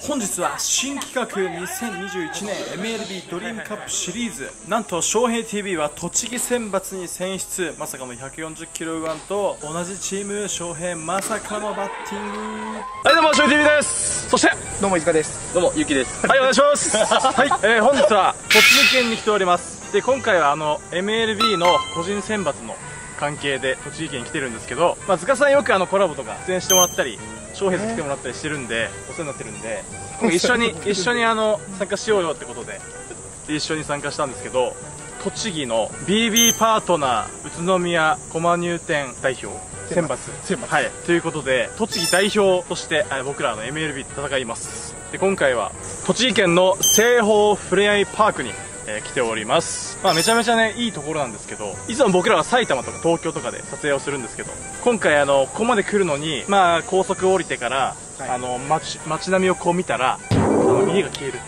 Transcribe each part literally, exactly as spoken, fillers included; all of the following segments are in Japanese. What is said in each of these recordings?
本日は新企画にせんにじゅういちねん エムエルビー ドリームカップシリーズ、なんと翔平 ティービー は栃木選抜に選出、まさかのひゃくよんじゅっキロウーワンと同じチーム翔平まさかのバッティング。 はい、どうも翔平 ティービー です。そしてどうも飯塚です。 どうもゆきです。 はい、お願いしますはい、えー、本日は栃木県に来ております。で今回はあの エムエルビー の個人選抜の関係で栃木県に来てるんですけど、まあ、塚さんよくあのコラボとか出演してもらったり翔平と来てもらったりしてるんでお世話になってるんで、一緒に一緒にあの参加しようよってことで一緒に参加したんですけど、栃木の ビービー パートナー宇都宮駒入店代表選抜選抜はいということで、栃木代表として僕らの エムエルビー で戦います。で今回は栃木県の西方ふれあいパークにえー、来ております。まあめちゃめちゃねいいところなんですけど、いつも僕らは埼玉とか東京とかで撮影をするんですけど、今回あのここまで来るのにまあ高速降りてから、はい、あの 街, 街並みをこう見たらあの家が消える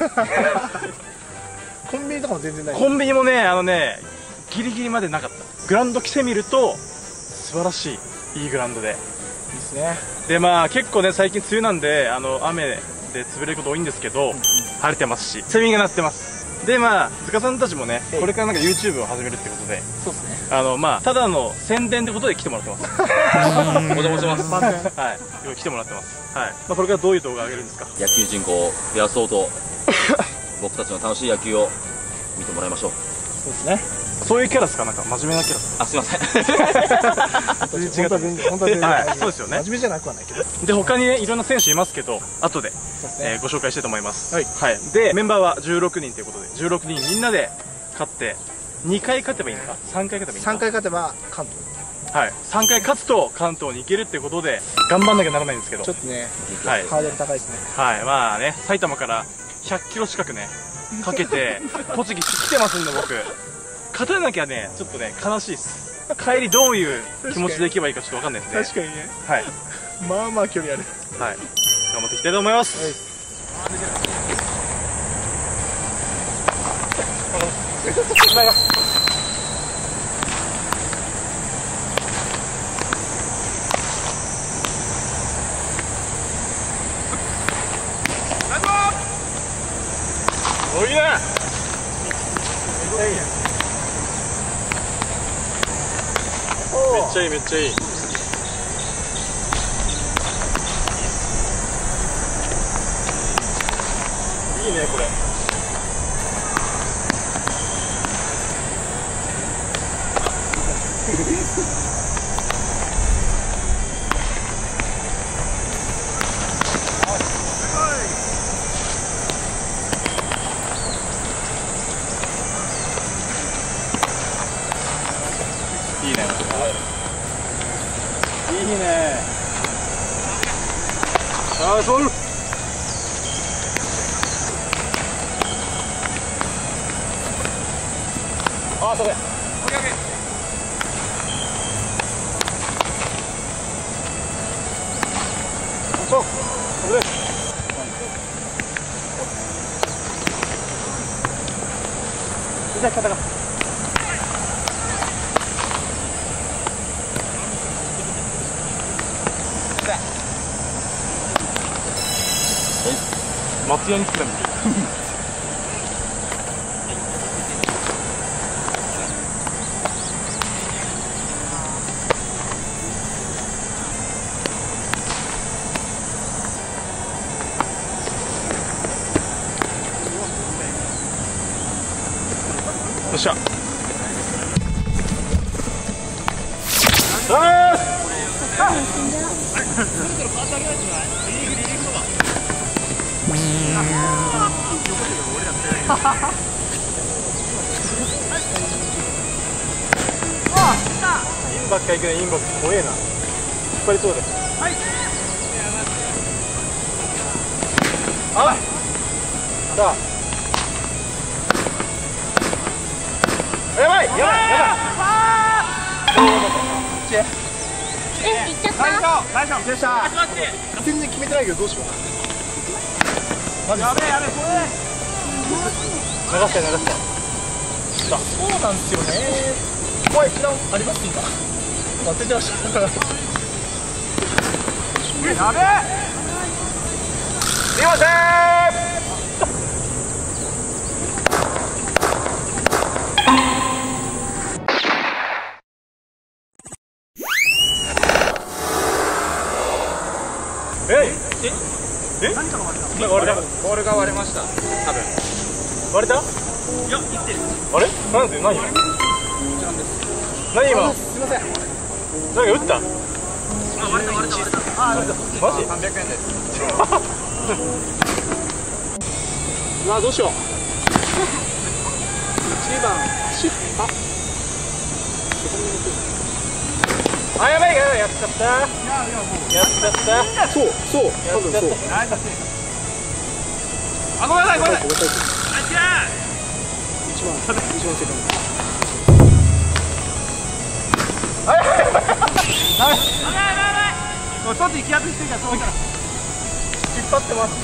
コンビニとかも全然ない。 コンビニもねあのねギリギリまでなかった。グラウンド来てみると素晴らしいいいグラウンドでいいですね。 でまあ結構ね最近梅雨なんであの雨で潰れること多いんですけど、うんうん、晴れてますしセミが鳴ってます。でまあ塚さんたちもねこれからなんか ユーチューブ を始めるってことで、 そうですね、 あのまあただの宣伝ってことで来てもらってますお邪魔します。 はい来てもらってます。はい、まあ、これからどういう動画を上げるんですか。 野球人口を増やそうと僕たちの楽しい野球を見てもらいましょう。 そうですね。そういうキャラですか。なんか真面目なキャラですか。 あ、すいません本当は全然本当は全然はい、そうですよね。 真面目じゃなくはないけど、 で他にねいろんな選手いますけど後で、えー、ご紹介したいと思います。 はい、 はい、でメンバーはじゅうろくにんということでじゅうろくにんみんなで勝ってにかい勝てばいいのかさんかい勝てばいいのかさんかい勝てば関東、 はい、さんかい勝つと関東に行けるっていうことで頑張んなきゃならないんですけど、 ちょっとね、 はい、 ハードル高いですね。 はい、まあね埼玉からひゃくキロ近くねかけて栃木来てますんで僕勝たなきゃねちょっとね悲しいです。帰りどういう気持ちで行けばいいかちょっと分かんないですね。 確かにね、 はい、 まあまあ距離ある。 はい、頑張っていきたいと思います。はいおいいね。めっちゃいいめっちゃいい。いいねこれ。いいね。いいね。ああ、そう。ああ、それ。オッケーオッケー。そう。これです。じゃあ、肩が。松屋に来たみたい。よっしゃ。あーインばっか行くね。インばっか怖えな。引っ張りそうで。はい。あさあやばいやばいやばい。 え、行っちゃった。 大丈夫でした。全然決めてないけどどうしようか。マジやべえやべえこれ流して流して。 そうなんですよね。怖い、あります今。忘れてました。やべえ。すいません。 え？なんか割れた。 ボールが割れました。多分。 割れた？いや、生きてる。あれ？なんで？何今？何今？ すいません。 何か打った？ あ、割れた割れた割れた。 あ、割れた。マジ？ さんびゃくえんです。 うわ、どうしよう。一番、シュッ、あ。 あ、やばいやばい、やっちゃった。やっちゃった。 そう、そう、多分そう。 あ、ごめんなさい、ごめんなさい。 一番、一番正解。 あ、やばいやばい。あ、やばいやばい。もうちょっと行き当たりしてるから、遠いから。引っ張ってもらって。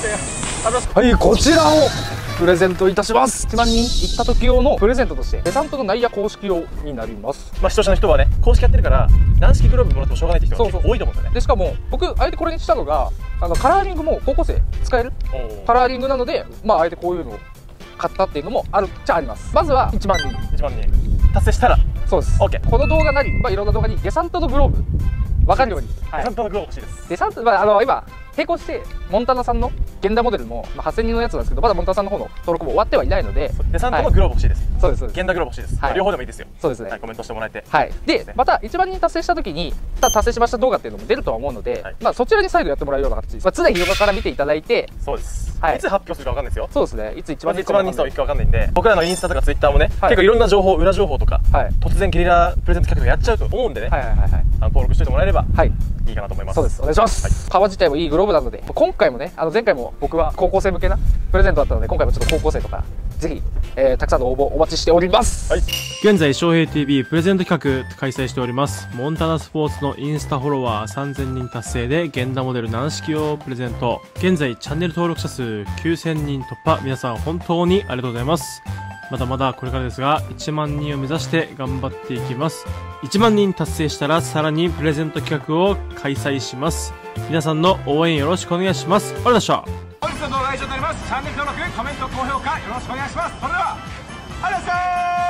はい、こちらをプレゼントいたします。いちまんにん行った時用のプレゼントとしてデサントの内野公式用になります。 まあ視聴者の人はね、公式やってるから軟式グローブもらってもしょうがないって人が多いと思うんだよね。 でしかも僕あえてこれにしたのが、あのカラーリングも高校生使えるカラーリングなので、まああえてこういうのを買ったっていうのもあるっちゃあります。まずはいちまんにんいちまんにん達成したらそうです。 OK。 この動画なり、まあ、いろんな動画にデサントのグローブ分かるように、 デサントのグローブ欲しいです。 デサント、まあ、あの今並行してモンタナさんの現代モデルも、まあ、はっせんにんのやつなんですけど、まだモンタナさんの方の登録も終わってはいないので、 デサントのグローブ欲しいです。 そうですそうです。 現代グローブ欲しいです。 はい、 両方でもいいですよ。 そうですね。 はい、コメントしてもらえて。 はい。で、またいちまんにん達成した時に、達成しました動画っていうのも出るとは思うので、はい、まあそちらに再度やってもらうような形です。まあ、常に動画から見ていただいて、 そうです。 はい。 いつ発表するかわかんないですよ。 そうですね。いついちまんにんいちまんにん数いくかわかんないんで、僕らのインスタとかツイッターもね、はい、結構いろんな情報、裏情報とか、はい、突然ゲリラプレゼント企画とかやっちゃうと思うんでね、はいはいはいはい、あの登録しておいてもらえれば、はい。いいかなと思います。 そうです。お願いします。はい、革自体もいいグローブなので、今回もね、あの前回も僕は高校生向けなプレゼントだったので、今回もちょっと高校生とかぜひ、えー、たくさんの応募お待ちしております。はい。 現在翔平 ティービー プレゼント企画開催しております。モンタナスポーツのインスタフォロワーさんぜんにん達成で現代モデル軟式用プレゼント。現在チャンネル登録者数きゅうせんにん突破。皆さん本当にありがとうございます。まだまだこれからですが、いちまんにんを目指して頑張っていきます。いちまんにん達成したらさらにプレゼント企画を開催します。皆さんの応援よろしくお願いします。ありがとうございました。 本日の動画は以上になります。チャンネル登録、コメント、高評価よろしくお願いします。それでは、ありがとうござい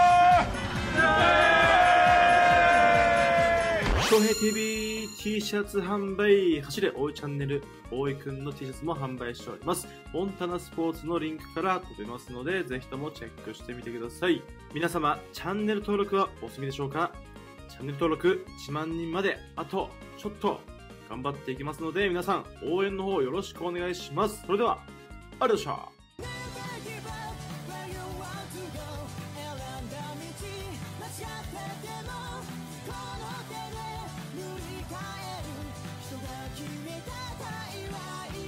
ました。 翔平 ティービー T シャツ販売、走れ大井チャンネル、大井くんの T シャツも販売しております。モンタナスポーツのリンクから飛べますので、ぜひともチェックしてみてください。皆様、チャンネル登録はお済みでしょうか？チャンネル登録いちまんにんまであとちょっと頑張っていきますので、皆さん応援の方よろしくお願いします。それでは、ありがとうございました。 人が決めた対話